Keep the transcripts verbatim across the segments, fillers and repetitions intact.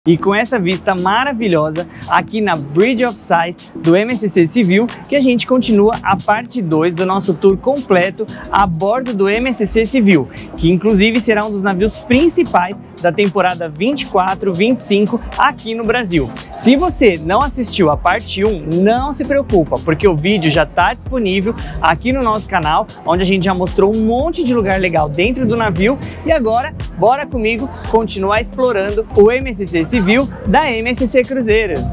E com essa vista maravilhosa aqui na Bridge of Sighs do M S C Civil, que a gente continua a parte dois do nosso tour completo a bordo do M S C Civil, que inclusive será um dos navios principais da temporada vinte e quatro vinte e cinco aqui no Brasil. Se você não assistiu a parte um, não se preocupa, porque o vídeo já está disponível aqui no nosso canal, onde a gente já mostrou um monte de lugar legal dentro do navio. E agora, bora comigo continuar explorando o M S C Civil da M S C Cruzeiros.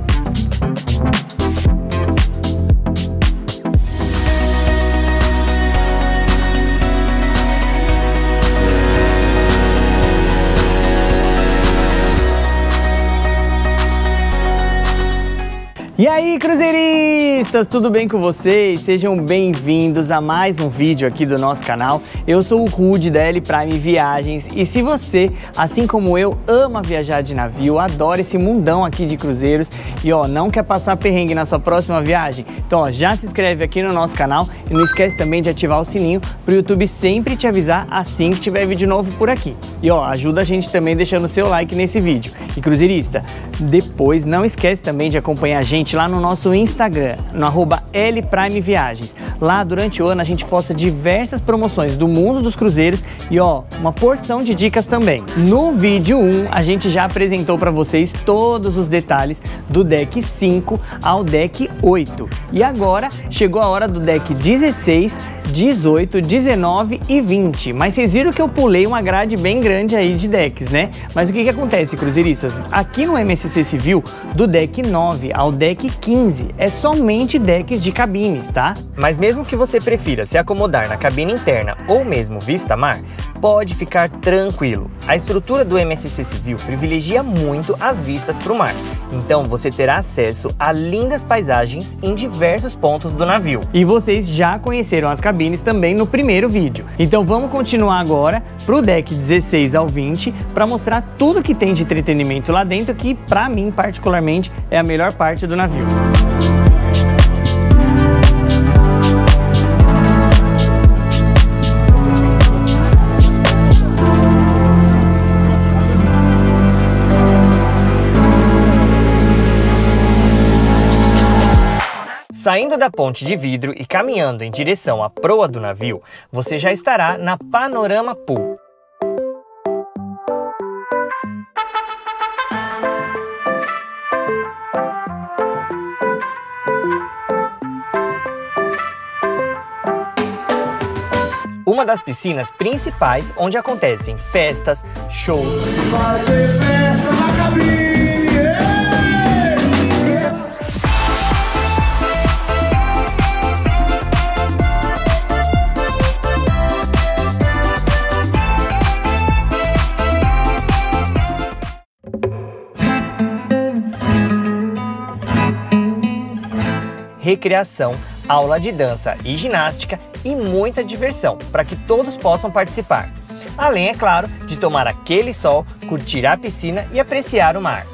E aí, cruzeiristas, tudo bem com vocês? Sejam bem-vindos a mais um vídeo aqui do nosso canal. Eu sou o Rudy da L Prime Viagens e se você, assim como eu, ama viajar de navio, adora esse mundão aqui de cruzeiros e ó, não quer passar perrengue na sua próxima viagem, então ó, já se inscreve aqui no nosso canal e não esquece também de ativar o sininho para o YouTube sempre te avisar assim que tiver vídeo novo por aqui. E ó, ajuda a gente também deixando o seu like nesse vídeo. E cruzeirista, depois não esquece também de acompanhar a gente lá no nosso Instagram, no arroba L Prime Viagens. Lá durante o ano a gente posta diversas promoções do mundo dos cruzeiros e ó, uma porção de dicas também. No vídeo um a gente já apresentou para vocês todos os detalhes do deck cinco ao deck oito. E agora chegou a hora do deck dezesseis, dezoito, dezenove e vinte. Mas vocês viram que eu pulei uma grade bem grande aí de decks, né? Mas o que que acontece, cruzeiristas? Aqui no M S C Civil, do deck nove ao deck quinze, é somente decks de cabines, tá? Mas mesmo que você prefira se acomodar na cabine interna ou mesmo vista mar, pode ficar tranquilo. A estrutura do M S C Civil privilegia muito as vistas para o mar. Então você terá acesso a lindas paisagens em diversos pontos do navio. E vocês já conheceram as cabines também no primeiro vídeo. Então vamos continuar agora para o deck dezesseis ao vinte para mostrar tudo que tem de entretenimento lá dentro, que para mim particularmente é a melhor parte do navio. Saindo da ponte de vidro e caminhando em direção à proa do navio, você já estará na Panorama Pool. Uma das piscinas principais onde acontecem festas, shows. Vai ter festa na cabine! Recreação, aula de dança e ginástica e muita diversão para que todos possam participar. Além, é claro, de tomar aquele sol, curtir a piscina e apreciar o mar.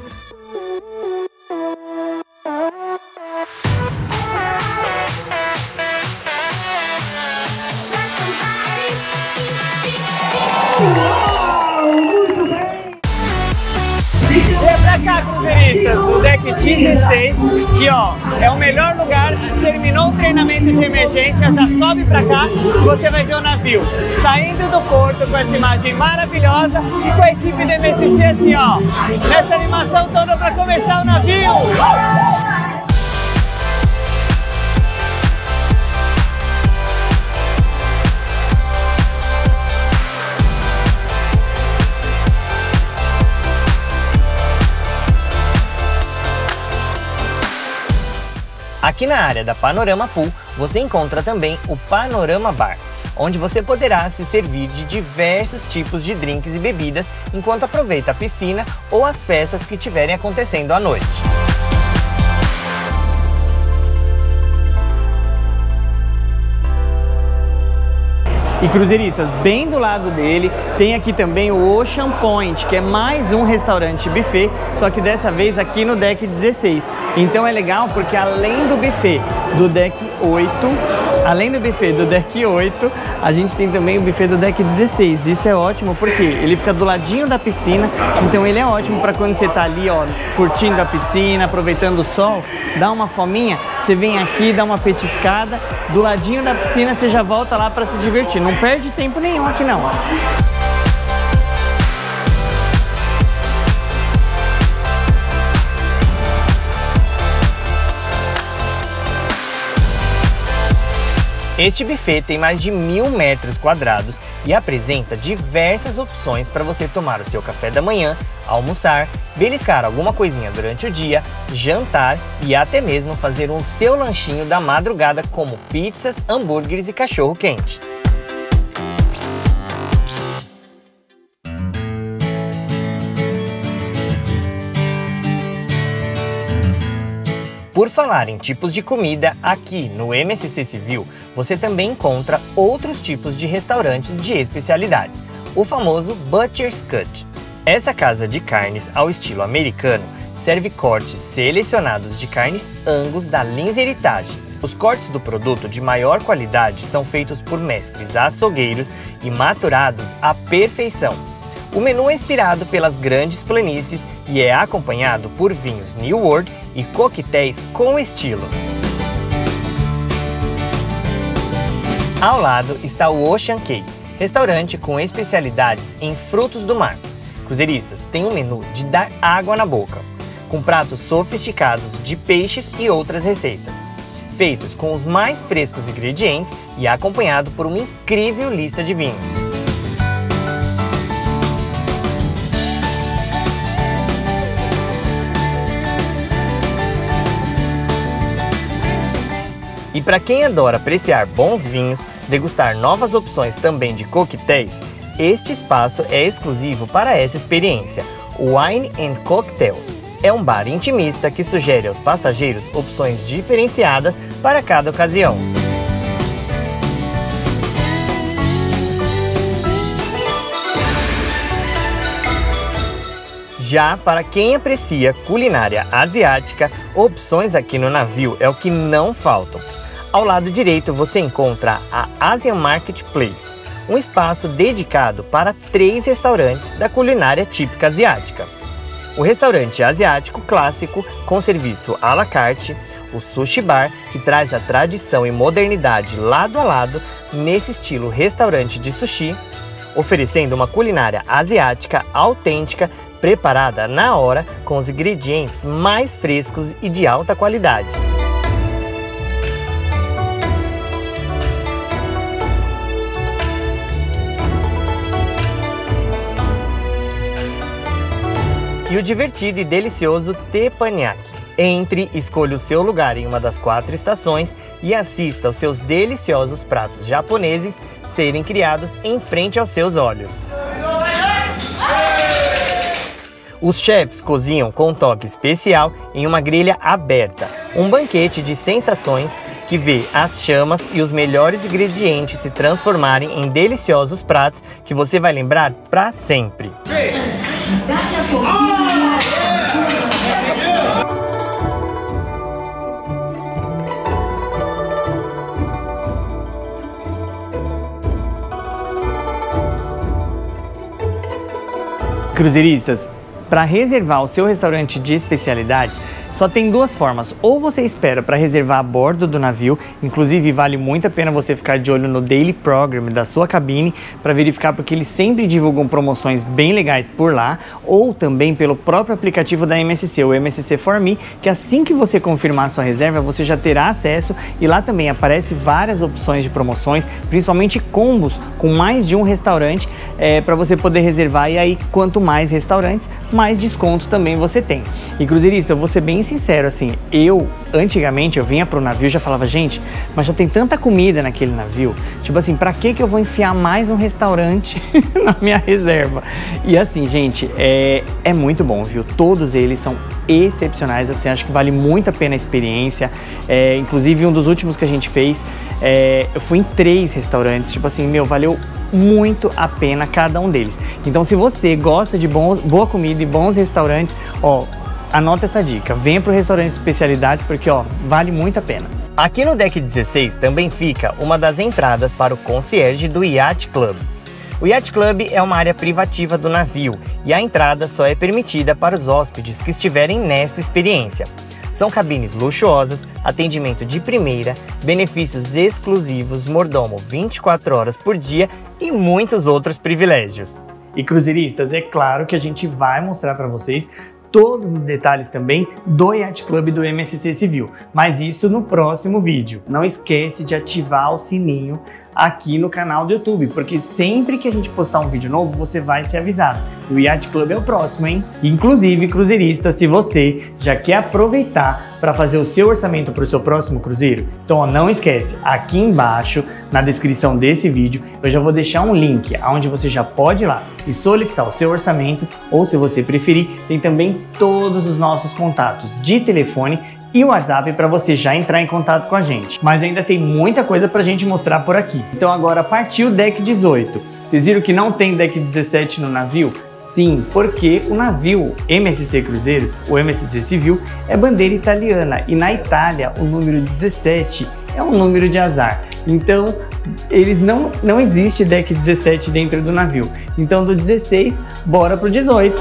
Vem pra cá, cruzeiristas, no deck dezesseis, que ó, é o melhor lugar. Terminou o treinamento de emergência, já sobe pra cá e você vai ver o navio saindo do porto com essa imagem maravilhosa e com a equipe do M S C assim ó, nessa animação toda pra começar o navio. Aqui na área da Panorama Pool, você encontra também o Panorama Bar, onde você poderá se servir de diversos tipos de drinks e bebidas enquanto aproveita a piscina ou as festas que estiverem acontecendo à noite. E cruzeiristas, bem do lado dele tem aqui também o Ocean Point, que é mais um restaurante buffet, só que dessa vez aqui no deck dezesseis. Então é legal porque além do buffet do deck oito, Além do buffet do deck oito, a gente tem também o buffet do deck dezesseis. Isso é ótimo porque ele fica do ladinho da piscina, então ele é ótimo para quando você tá ali, ó, curtindo a piscina, aproveitando o sol, dá uma fominha, você vem aqui, dá uma petiscada, do ladinho da piscina você já volta lá para se divertir. Não perde tempo nenhum aqui não, ó. Este buffet tem mais de mil metros quadrados e apresenta diversas opções para você tomar o seu café da manhã, almoçar, beliscar alguma coisinha durante o dia, jantar e até mesmo fazer um seu lanchinho da madrugada como pizzas, hambúrgueres e cachorro-quente. Por falar em tipos de comida, aqui no M S C Civil você também encontra outros tipos de restaurantes de especialidades, o famoso Butcher's Cut. Essa casa de carnes ao estilo americano serve cortes selecionados de carnes Angus da Linz Heritage. Os cortes do produto de maior qualidade são feitos por mestres açougueiros e maturados à perfeição. O menu é inspirado pelas grandes planícies e é acompanhado por vinhos New World e coquetéis com estilo. Ao lado está o Ocean Cay, restaurante com especialidades em frutos do mar. Cruzeiristas têm um menu de dar água na boca, com pratos sofisticados de peixes e outras receitas, feitos com os mais frescos ingredientes e acompanhado por uma incrível lista de vinhos. E para quem adora apreciar bons vinhos, degustar novas opções também de coquetéis, este espaço é exclusivo para essa experiência. O Wine and Cocktails é um bar intimista que sugere aos passageiros opções diferenciadas para cada ocasião. Já para quem aprecia culinária asiática, opções aqui no navio é o que não faltam. Ao lado direito você encontra a Asian Marketplace, um espaço dedicado para três restaurantes da culinária típica asiática. O restaurante asiático clássico com serviço à la carte, o Sushi Bar, que traz a tradição e modernidade lado a lado nesse estilo restaurante de sushi, oferecendo uma culinária asiática autêntica, preparada na hora com os ingredientes mais frescos e de alta qualidade. E o divertido e delicioso Teppanyaki. Entre, escolha o seu lugar em uma das quatro estações e assista aos seus deliciosos pratos japoneses serem criados em frente aos seus olhos. Os chefs cozinham com um toque especial em uma grelha aberta, um banquete de sensações que vê as chamas e os melhores ingredientes se transformarem em deliciosos pratos que você vai lembrar para sempre. Cruzeiristas, para reservar o seu restaurante de especialidades, só tem duas formas. Ou você espera para reservar a bordo do navio, inclusive vale muito a pena você ficar de olho no Daily Program da sua cabine para verificar, porque eles sempre divulgam promoções bem legais por lá, ou também pelo próprio aplicativo da M S C, o M S C For Me, que assim que você confirmar a sua reserva, você já terá acesso e lá também aparece várias opções de promoções, principalmente combos com mais de um restaurante é, para você poder reservar, e aí quanto mais restaurantes, mais desconto também você tem. E cruzeirista, eu vou ser bem sincero, assim, eu antigamente eu vinha pro navio e já falava, gente, mas já tem tanta comida naquele navio, tipo assim, pra que que eu vou enfiar mais um restaurante na minha reserva? E assim, gente, é, é muito bom, viu? Todos eles são excepcionais, assim, acho que vale muito a pena a experiência. É, inclusive um dos últimos que a gente fez, é, eu fui em três restaurantes, tipo assim, meu, valeu muito a pena cada um deles. Então, se você gosta de bons, boa comida e bons restaurantes, ó, anota essa dica, venha para o restaurante de especialidades porque, ó, vale muito a pena. Aqui no deck dezesseis também fica uma das entradas para o concierge do Yacht Club. O Yacht Club é uma área privativa do navio e a entrada só é permitida para os hóspedes que estiverem nesta experiência. São cabines luxuosas, atendimento de primeira, benefícios exclusivos, mordomo vinte e quatro horas por dia e muitos outros privilégios. E cruzeiristas, é claro que a gente vai mostrar para vocês todos os detalhes também do Yacht Club do M S C Civil, mas isso no próximo vídeo. Não esquece de ativar o sininho aqui no canal do YouTube, porque sempre que a gente postar um vídeo novo, você vai ser avisado. O Yacht Club é o próximo, hein? Inclusive, cruzeirista, se você já quer aproveitar para fazer o seu orçamento para o seu próximo cruzeiro, então ó, não esquece, aqui embaixo, na descrição desse vídeo, eu já vou deixar um link onde você já pode ir lá e solicitar o seu orçamento, ou se você preferir, tem também todos os nossos contatos de telefone e o WhatsApp para você já entrar em contato com a gente. Mas ainda tem muita coisa para a gente mostrar por aqui. Então agora partiu o deck dezoito. Vocês viram que não tem deck dezessete no navio? Sim, porque o navio M S C Cruzeiros, o M S C Civil, é bandeira italiana e na Itália o número dezessete é um número de azar. Então eles não, não existe deck dezessete dentro do navio. Então do dezesseis, bora pro dezoito.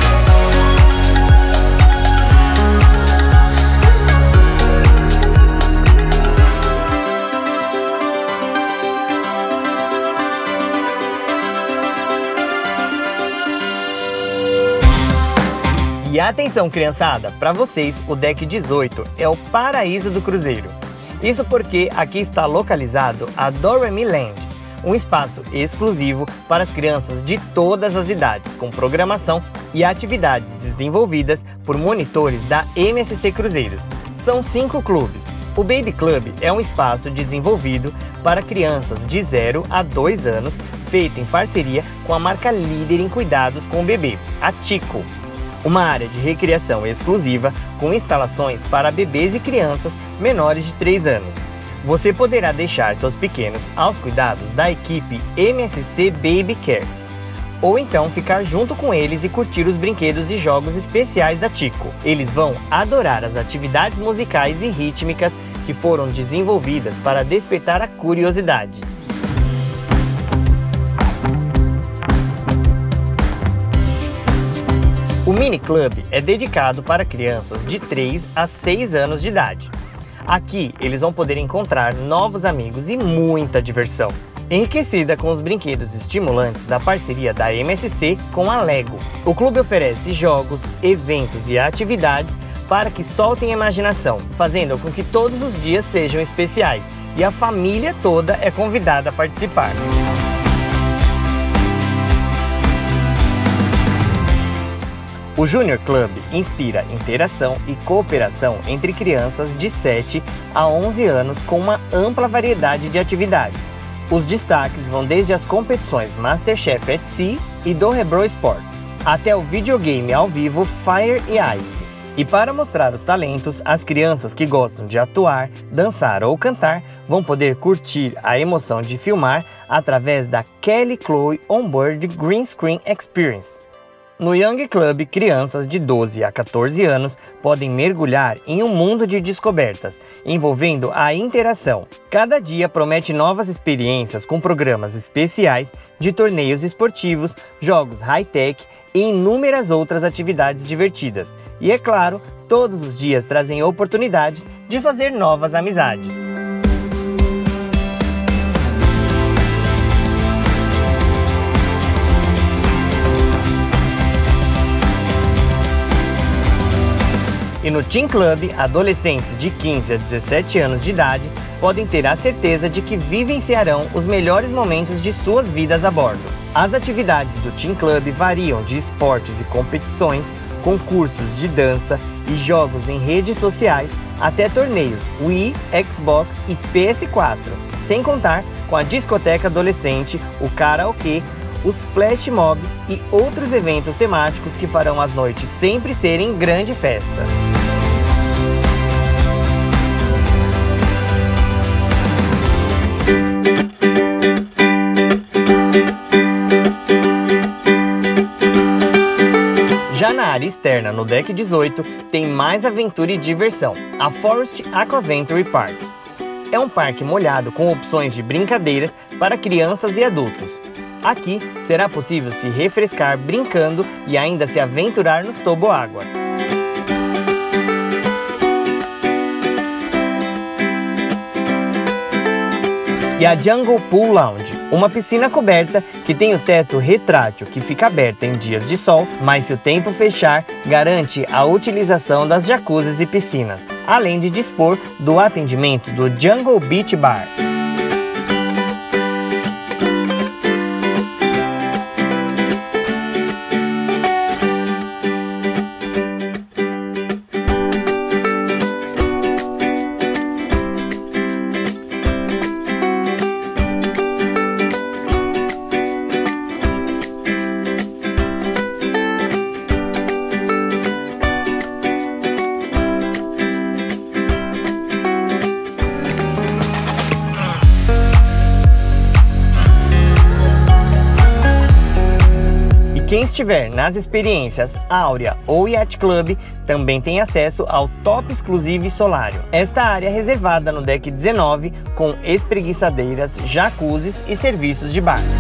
E atenção, criançada, para vocês o deck dezoito é o paraíso do cruzeiro. Isso porque aqui está localizado a Doremi Land, um espaço exclusivo para as crianças de todas as idades, com programação e atividades desenvolvidas por monitores da M S C Cruzeiros. São cinco clubes. O Baby Club é um espaço desenvolvido para crianças de zero a dois anos, feito em parceria com a marca líder em cuidados com o bebê, a Tico. Uma área de recreação exclusiva com instalações para bebês e crianças menores de três anos. Você poderá deixar seus pequenos aos cuidados da equipe M S C Baby Care, ou então ficar junto com eles e curtir os brinquedos e jogos especiais da Tico. Eles vão adorar as atividades musicais e rítmicas que foram desenvolvidas para despertar a curiosidade. O Mini Club é dedicado para crianças de três a seis anos de idade. Aqui eles vão poder encontrar novos amigos e muita diversão, enriquecida com os brinquedos estimulantes da parceria da M S C com a Lego. O clube oferece jogos, eventos e atividades para que soltem a imaginação, fazendo com que todos os dias sejam especiais e a família toda é convidada a participar. O Junior Club inspira interação e cooperação entre crianças de sete a onze anos com uma ampla variedade de atividades. Os destaques vão desde as competições MasterChef at Sea e do Rebro Sports, até o videogame ao vivo Fire e Ice. E para mostrar os talentos, as crianças que gostam de atuar, dançar ou cantar vão poder curtir a emoção de filmar através da Kelly Chloe Onboard Green Screen Experience. No Young Club, crianças de doze a quatorze anos podem mergulhar em um mundo de descobertas, envolvendo a interação. Cada dia promete novas experiências com programas especiais de torneios esportivos, jogos high-tech e inúmeras outras atividades divertidas. E é claro, todos os dias trazem oportunidades de fazer novas amizades. E no Teen Club, adolescentes de quinze a dezessete anos de idade podem ter a certeza de que vivenciarão os melhores momentos de suas vidas a bordo. As atividades do Teen Club variam de esportes e competições, concursos de dança e jogos em redes sociais até torneios Wii, Xbox e P S quatro, sem contar com a discoteca adolescente, o karaokê, os flash mobs e outros eventos temáticos que farão as noites sempre serem grande festa. Já na área externa, no deck dezoito, tem mais aventura e diversão, a Forest Aquaventure Park. é um parque molhado com opções de brincadeiras para crianças e adultos. Aqui será possível se refrescar brincando e ainda se aventurar nos toboáguas. E a Jungle Pool Lounge, uma piscina coberta que tem o teto retrátil que fica aberta em dias de sol, mas se o tempo fechar, garante a utilização das jacuzzis e piscinas, além de dispor do atendimento do Jungle Beach Bar. Quem estiver nas experiências Áurea ou Yacht Club também tem acesso ao Top Exclusive Solário. Esta área é reservada no deck dezenove com espreguiçadeiras, jacuzzis e serviços de bar.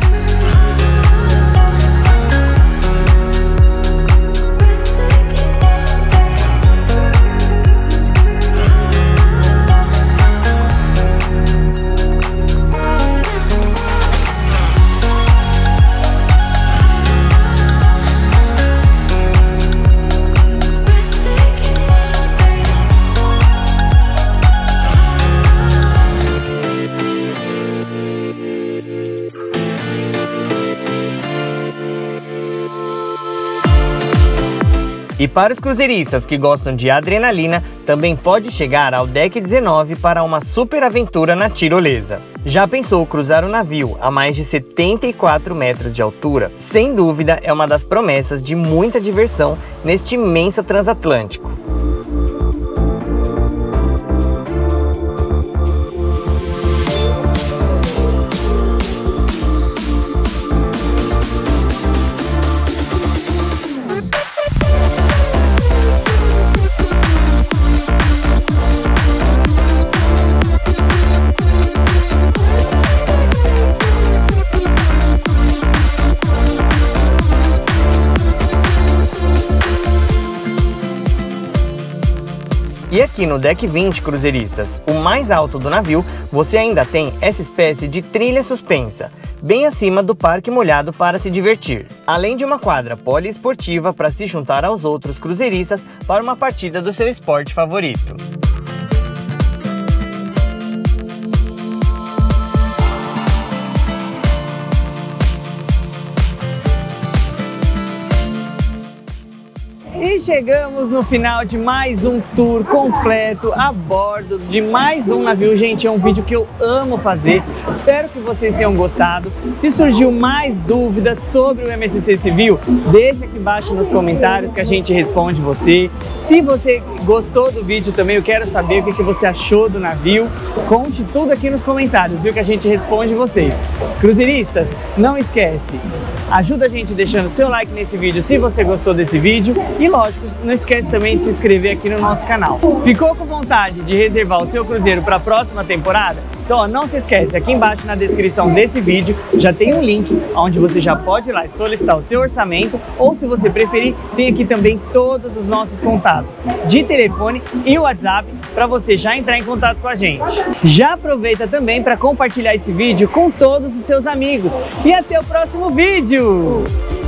E para os cruzeiristas que gostam de adrenalina, também pode chegar ao deck dezenove para uma super aventura na tirolesa. Já pensou cruzar o navio a mais de setenta e quatro metros de altura? Sem dúvida é uma das promessas de muita diversão neste imenso transatlântico. E aqui no deck vinte, cruzeiristas, o mais alto do navio, você ainda tem essa espécie de trilha suspensa, bem acima do parque molhado para se divertir, além de uma quadra poliesportiva para se juntar aos outros cruzeiristas para uma partida do seu esporte favorito. E chegamos no final de mais um tour completo a bordo de mais um navio. Gente, é um vídeo que eu amo fazer. Espero que vocês tenham gostado. Se surgiu mais dúvidas sobre o M S C Civil, deixa aqui embaixo nos comentários que a gente responde você. Se você gostou do vídeo também, eu quero saber o que você achou do navio. Conte tudo aqui nos comentários, viu, que a gente responde vocês. Cruzeiristas, não esquece, ajuda a gente deixando seu like nesse vídeo se você gostou desse vídeo. E lógico, não esquece também de se inscrever aqui no nosso canal. Ficou com vontade de reservar o seu cruzeiro para a próxima temporada? Então ó, não se esquece, aqui embaixo na descrição desse vídeo já tem um link onde você já pode ir lá e solicitar o seu orçamento, ou se você preferir, tem aqui também todos os nossos contatos de telefone e WhatsApp para você já entrar em contato com a gente. Já aproveita também para compartilhar esse vídeo com todos os seus amigos. E até o próximo vídeo!